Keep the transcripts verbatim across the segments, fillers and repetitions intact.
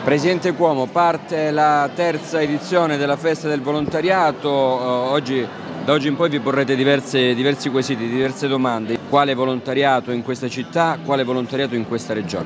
Presidente Cuomo, parte la terza edizione della Festa del Volontariato. Oggi, da oggi in poi vi porrete diverse, diversi quesiti, diverse domande. Quale volontariato in questa città, quale volontariato in questa regione?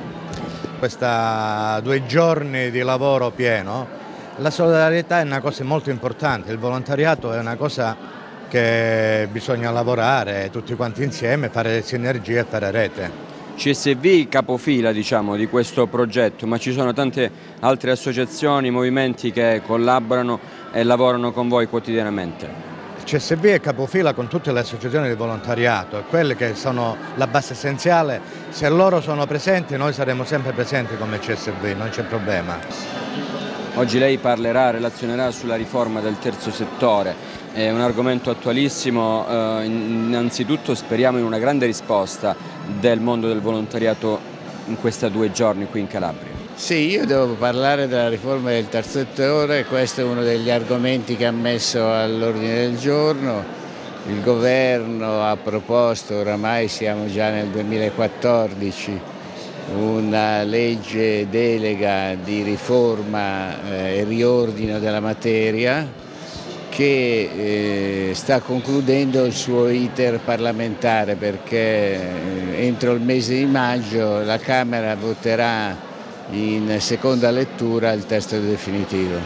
Questa due giorni di lavoro pieno, la solidarietà è una cosa molto importante, il volontariato è una cosa che bisogna lavorare tutti quanti insieme, fare sinergie e fare rete. C S V capofila, diciamo, di questo progetto, ma ci sono tante altre associazioni, movimenti che collaborano e lavorano con voi quotidianamente. Il C S V è capofila con tutte le associazioni di volontariato, quelle che sono la base essenziale. Se loro sono presenti noi saremo sempre presenti come C S V, non c'è problema. Oggi lei parlerà, relazionerà sulla riforma del terzo settore, è un argomento attualissimo. Eh, innanzitutto speriamo in una grande risposta del mondo del volontariato in questi due giorni qui in Calabria. Sì, io devo parlare della riforma del terzo settore, questo è uno degli argomenti che ha messo all'ordine del giorno. Il governo ha proposto, oramai siamo già nel duemilaquattordici, una legge delega di riforma e riordino della materia che eh, sta concludendo il suo iter parlamentare, perché eh, entro il mese di maggio la Camera voterà in seconda lettura il testo definitivo.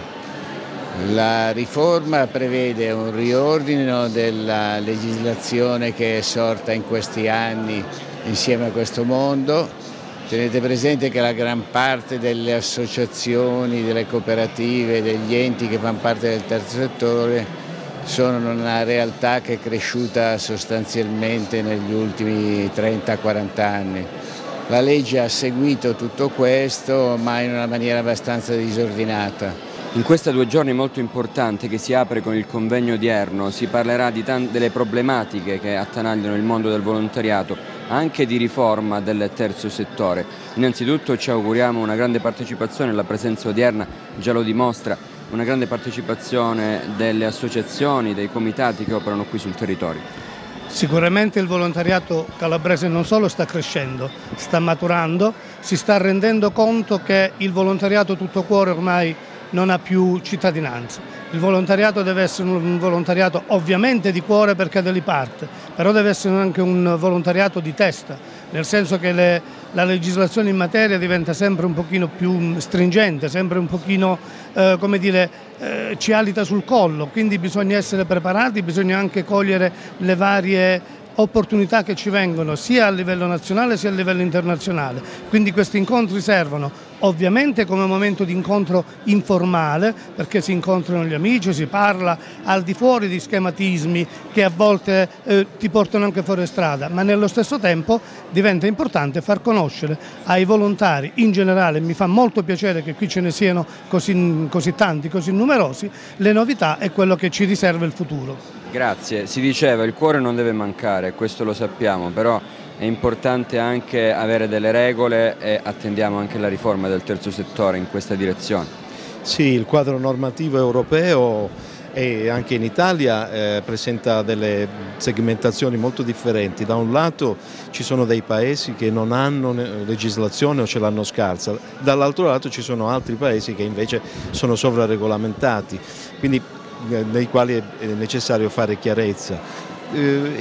La riforma prevede un riordino della legislazione che è sorta in questi anni insieme a questo mondo. Tenete presente che la gran parte delle associazioni, delle cooperative, degli enti che fanno parte del terzo settore sono una realtà che è cresciuta sostanzialmente negli ultimi trenta quaranta anni. La legge ha seguito tutto questo, ma in una maniera abbastanza disordinata. In questi due giorni molto importante che si apre con il convegno odierno si parlerà di delle problematiche che attanagliano il mondo del volontariato, anche di riforma del terzo settore. Innanzitutto ci auguriamo una grande partecipazione, la presenza odierna già lo dimostra, una grande partecipazione delle associazioni, dei comitati che operano qui sul territorio. Sicuramente il volontariato calabrese non solo sta crescendo, sta maturando, si sta rendendo conto che il volontariato tutto cuore ormai non ha più cittadinanza. Il volontariato deve essere un volontariato ovviamente di cuore perché da lì parte, però deve essere anche un volontariato di testa, nel senso che le, la legislazione in materia diventa sempre un pochino più stringente, sempre un pochino, eh, come dire, eh, ci alita sul collo, quindi bisogna essere preparati, bisogna anche cogliere le varie opportunità che ci vengono sia a livello nazionale sia a livello internazionale. Quindi questi incontri servono ovviamente come momento di incontro informale, perché si incontrano gli amici, si parla al di fuori di schematismi che a volte eh, ti portano anche fuori strada, ma nello stesso tempo diventa importante far conoscere ai volontari in generale, mi fa molto piacere che qui ce ne siano così, così tanti, così numerosi, le novità e quello che ci riserva il futuro. Grazie, si diceva il cuore non deve mancare, questo lo sappiamo, però è importante anche avere delle regole e attendiamo anche la riforma del terzo settore in questa direzione. Sì, il quadro normativo europeo e anche in Italia eh, presenta delle segmentazioni molto differenti. Da un lato ci sono dei paesi che non hanno legislazione o ce l'hanno scarsa, dall'altro lato ci sono altri paesi che invece sono sovraregolamentati, quindi nei quali è necessario fare chiarezza. Il,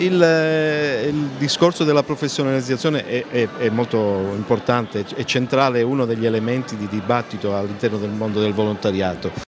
il discorso della professionalizzazione è, è, è molto importante, è centrale, è uno degli elementi di dibattito all'interno del mondo del volontariato.